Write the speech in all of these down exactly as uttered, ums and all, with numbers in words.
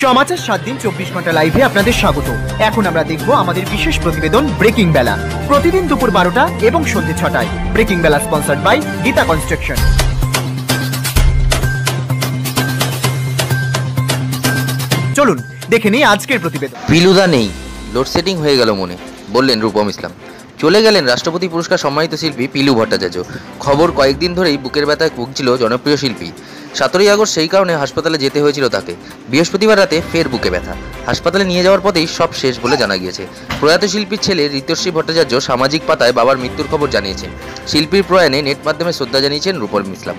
সমাচার সাত দিন চব্বিশ ঘন্টা লাইভে আপনাদের স্বাগত। এখন আমরা দেখব আমাদের বিশেষ প্রতিবেদন ব্রেকিং বেলা, প্রতিদিন দুপুর বারোটা এবং সন্ধ্যে ছটায়। ব্রেকিং বেলা স্পন্সর্ড বাই গীতা কনস্ট্রাকশন। চলুন দেখে নিই আজকের প্রতিবেদন। পিলুদা নেই, লোডশেডিং হয়ে গেল মনে, বললেন রূপম ইসলাম। চলে গেলেন রাষ্ট্রপতি পুরস্কার সম্মানিত শিল্পী পিলু ভট্টাচার্য। খবর কয়েকদিন ধরেই বুকের ব্যথায় ভুগছিল জনপ্রিয় শিল্পী। সতেরোই আগস্ট সেই কারণে হাসপাতালে যেতে হয়েছিল তাকে। বৃহস্পতিবার রাতে ফের বুকে ব্যথা, হাসপাতালে নিয়ে যাওয়ার পথেই সব শেষ বলে জানা গিয়েছে। প্রয়াত শিল্পীর ছেলে ঋতশ্রী ভট্টাচার্য সামাজিক পাতায় বাবার মৃত্যুর খবর জানিয়েছেন। শিল্পীর প্রয়াণে নেট মাধ্যমে শ্রদ্ধা জানিয়েছেন রূপম ইসলাম।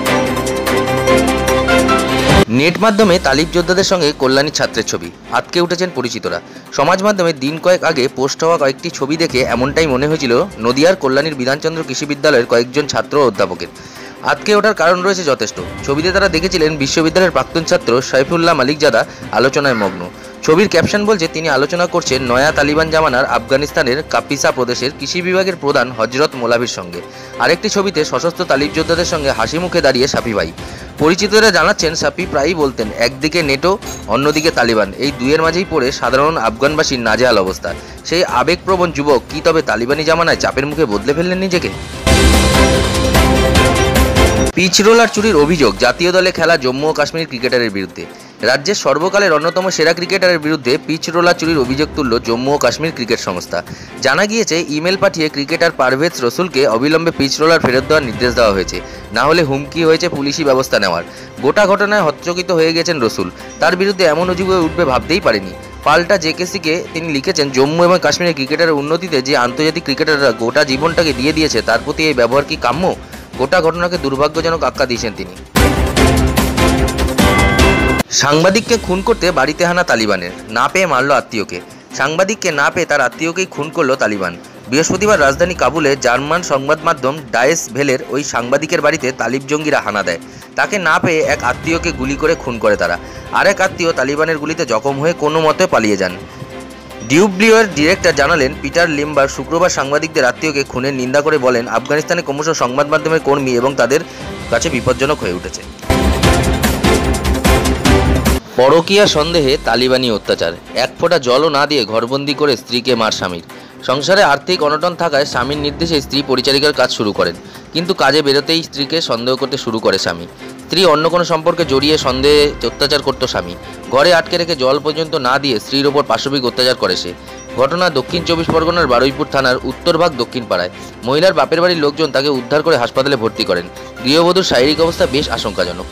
নেট মাধ্যমে তালিব যোদ্ধাদের সঙ্গে কল্যাণী ছাত্রের ছবি, আটকে উঠেছেন পরিচিতরা। সমাজ মাধ্যমে দিন কয়েক আগে পোস্ট হওয়া কয়েকটি ছবি দেখে এমনটাই মনে হয়েছিল নদিয়ার কল্যাণীর বিধানচন্দ্র কৃষি বিদ্যালয়ের কয়েকজন ছাত্র ও অধ্যাপকের। আটকে ওঠার কারণ রয়েছে যথেষ্ট। ছবিতে তারা দেখেছিলেন বিশ্ববিদ্যালয়ের প্রাক্তন ছাত্র সাইফুল্লাহ মালিকজাদা আলোচনায় মগ্ন। ছবির ক্যাপশন বলছে তিনি আলোচনা করছেন নয়া তালিবান জামানার আফগানিস্তানের কাপিসা প্রদেশের কৃষি বিভাগের প্রধান হজরত মোলাভির সঙ্গে। আরেকটি ছবিতে সশস্ত্র তালিব যোদ্ধাদের সঙ্গে হাসি মুখে দাঁড়িয়ে সাফি ভাই। পরিচিতরা জানাচ্ছেন সাফি প্রায়ই বলতেন একদিকে নেটো অন্যদিকে তালিবান, এই দুইয়ের মাঝেই পড়ে সাধারণ আফগানবাসীর নাজেহাল অবস্থা। সেই আবেগপ্রবণ যুবক কি তবে তালিবানি জামানায় চাপের মুখে বদলে ফেললেন নিজেকে? পিচ রোলার চুরির অভিযোগ জাতীয় দলে খেলা জম্মু ও কাশ্মীর ক্রিকেটারের বিরুদ্ধে। রাজ্যের সর্বকালের অন্যতম সেরা ক্রিকেটারের বিরুদ্ধে পিচ রোলার চুরির অভিযোগ তুলল জম্মু ও কাশ্মীর ক্রিকেট সংস্থা। জানা গিয়েছে ইমেল পাঠিয়ে ক্রিকেটার পারভেজ রসুলকে অবিলম্বে পিচ রোলার ফেরত দেওয়ার নির্দেশ দেওয়া হয়েছে, না হলে হুমকি হয়েছে পুলিশি ব্যবস্থা নেওয়ার। গোটা ঘটনায় হতচকিত হয়ে গেছেন রসুল। তার বিরুদ্ধে এমন অভিযোগ উঠবে ভাবতেই পারেনি। পাল্টা জেকেসিকে তিনি লিখেছেন জম্মু এবং কাশ্মীরের ক্রিকেটারের উন্নতিতে যে আন্তর্জাতিক ক্রিকেটাররা গোটা জীবনটাকে দিয়ে দিয়েছে তার প্রতি এই ব্যবহার কি কাম্য? গোটা ঘটনাকে দুর্ভাগ্যজনক আখ্যা দিয়েছেন তিনি। সাংবাদিককে খুন করতে বাড়িতে হানা তালিবানের, না পেয়ে মারল আত্মীয়কে। সাংবাদিককে না পেয়ে তার আত্মীয়কেই খুন করল তালিবান। বৃহস্পতিবার রাজধানী কাবুলে জার্মান সংবাদ মাধ্যম ডায়েস ভেলের ওই সাংবাদিকের বাড়িতে তালিব জঙ্গিরা হানা দেয়। তাকে না পেয়ে এক আত্মীয়কে গুলি করে খুন করে তারা। আরেক আত্মীয় তালিবানের গুলিতে জখম হয়ে কোনো মতে পালিয়ে যান। ডিউব্লিউয়ের ডিরেক্টর জানালেন পিটার লিম্বার শুক্রবার সাংবাদিকদের আত্মীয়কে খুনের নিন্দা করে বলেন আফগানিস্তানে ক্রমশ সংবাদ মাধ্যমের কর্মী এবং তাদের কাছে বিপজ্জনক হয়ে উঠেছে। পরকীয়া সন্দেহে তালিবানি অত্যাচার, এক ফোঁটা জলও না দিয়ে ঘরবন্দি করে স্ত্রীকে মার স্বামীর। সংসারে আর্থিক অনটন থাকায় স্বামীর নির্দেশে স্ত্রী পরিচারিকার কাজ শুরু করেন, কিন্তু কাজে বেরোতেই স্ত্রীকে সন্দেহ করতে শুরু করে স্বামী। স্ত্রী অন্য কোনো সম্পর্কে জড়িয়ে সন্দেহে অত্যাচার করত স্বামী। ঘরে আটকে রেখে জল পর্যন্ত না দিয়ে স্ত্রীর ওপর পাশবিক অত্যাচার করে সে। ঘটনা দক্ষিণ চব্বিশ পরগনার বারুইপুর থানার উত্তরভাগ দক্ষিণ পাড়ায়। মহিলার বাপের বাড়ির লোকজন তাকে উদ্ধার করে হাসপাতালে ভর্তি করেন। গৃহবধূর শারীরিক অবস্থা বেশ আশঙ্কাজনক।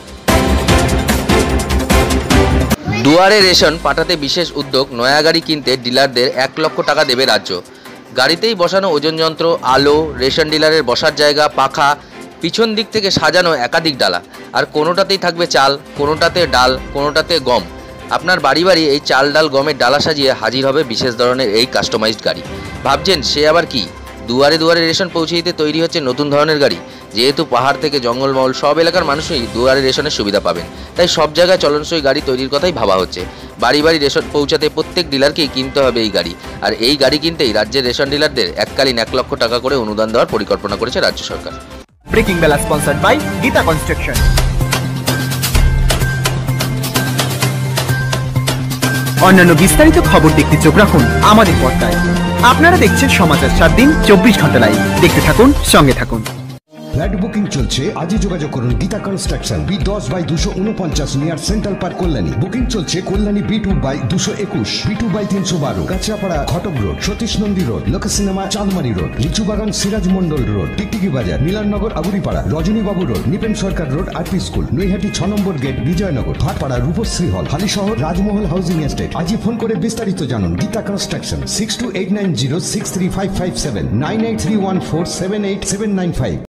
দুয়ারে রেশন পাঠাতে বিশেষ উদ্যোগ, নয়া গাড়ি কিনতে ডিলারদের এক লক্ষ টাকা দেবে রাজ্য। গাড়িতেই বসানো ওজন যন্ত্র, আলো, রেশন ডিলারের বসার জায়গা, পাখা, পিছন দিক থেকে সাজানো একাধিক ডালা, আর কোনোটাতেই থাকবে চাল, কোনোটাতে ডাল, কোনোটাতে গম। আপনার বাড়ি বাড়ি এই চাল ডাল গমের ডালা সাজিয়ে হাজির হবে বিশেষ ধরনের এই কাস্টমাইজড গাড়ি। ভাবছেন সে আবার কি? দুয়ারে দুয়ারে রেশন পৌঁছে দিতে তৈরি হচ্ছে নতুন ধরনের গাড়ি। যেহেতু পাহাড় থেকে জঙ্গলমহল সব এলাকার মানুষই দুয়ারে রেশনের সুবিধা পাবেন, তাই সব জায়গায় চলনসই গাড়ি তৈরির কথাই ভাবা হচ্ছে। বাড়ি বাড়ি রেশন পৌঁছাতে প্রত্যেক ডিলারকেই কিনতে হবে এই গাড়ি, আর এই গাড়ি কিনতেই রাজ্যের রেশন ডিলারদের এককালীন এক লক্ষ টাকা করে অনুদান দেওয়ার পরিকল্পনা করেছে রাজ্য সরকার। ব্রেকিং বেলা স্পন্সর্ড বাই গীতা কনস্ট্রাকশন। অন্যান্য বিস্তারিত খবর দেখতে চোখ রাখুন আমাদের পর্দায়। আপনারা দেখছেন সমাচার সাত দিন চব্বিশ ঘন্টা লাইভ। দেখতে থাকুন, সঙ্গে থাকুন। ফ্ল্যাট বুকিং চলছে, আজই যোগাযোগ করুন গীতা কনস্ট্রাকশন, বি দশ বাই দুশো উনপঞ্চাশ near central park Kalyani. Booking চলছে কল্যাণী বি টু বাই দুশো একুশ, বি টু বাই তিনশো বারো, Kancharapara Ghatak road, Satish Nandi road, Lok cinema Chandmari road, Lichubagan Siraj Mondal road, Tiktiki Bazar, Milannagar Aguripara, Rajanibabu road, Nipen Sarkar road, RP school, Naihati ছ নম্বর gate, Bijoynagar, Bhatpara, Rupashree hall, Halisahar, Rajmahal housing estate. আজই ফোন করে বিস্তারিত জানুন। Geeta construction, six two eight nine zero six three five five seven, nine eight three one four seven eight seven nine five.